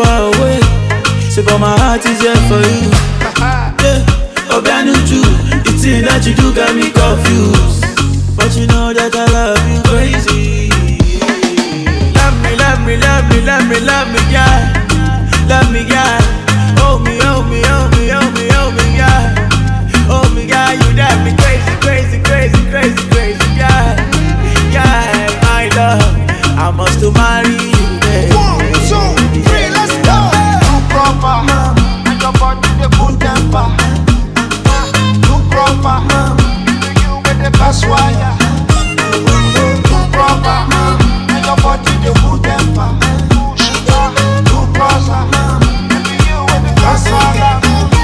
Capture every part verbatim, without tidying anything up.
far away, say but my heart is here for you. Yeah, Obianuju, the thing that you do got me confused, but you know that I love you crazy. Love me, love me, love me, love me, love me, yeah. Love me, yeah. Hold me, hold me, hold me, hold me, hold me, yeah. Hold me, yeah. You drive me crazy, crazy, crazy, crazy, crazy, yeah. Yeah, my love, I must to marry you, baby. One, two, three, let's go. Too proper, and your body the good temper. Too proper, you with the best wire. Too proper, and your body the good temper. Too proper, you with the best wire.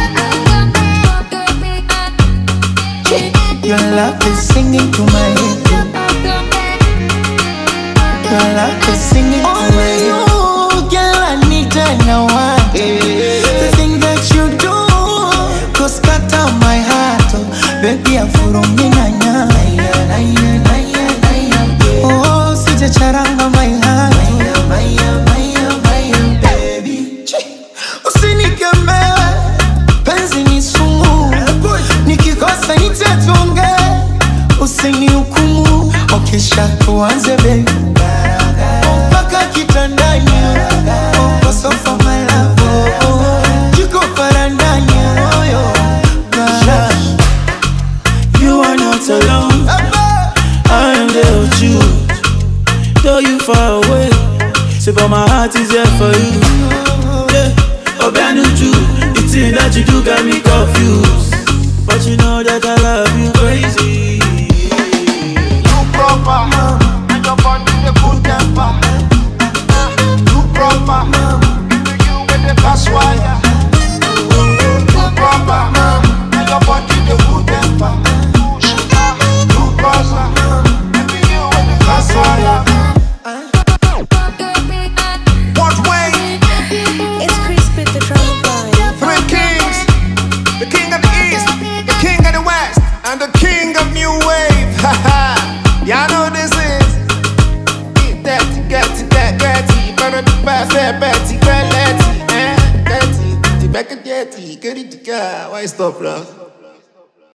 Your love is singing to my head. Your love is singing to my head. Oh, girl, I need to know why. The thing that you do goes cut out my heart. Oh, baby, I'm for me nanya. Oh, sija charanga my heart. Baby, usinikeme, penzi ni sumu. Nikikosa nitatunge, usinihukumu. Okisha tuanze baby, mpaka kitandani, kwa sofa my love, jiko parandani, You are not alone, I am there with you. Though you far away, say but my heart is here for you. Yeah, Obianuju, the thing that you do got me confused, but you know that I love you crazy. Too proper, and your body the good temper. Too proper, you with the best wire. Too proper, and your body the good temper. Too proper, you with the best wire. What way? It's Crispy the Drama Boy. Three kings, the king of the east, the king of the west, and the king of new wave. Haha, y'all know this is. Eat that, get it, get get it. Better be bad, fair, Betty, get letty, eh? Get it, the back of jetty, get it, why stop, bro?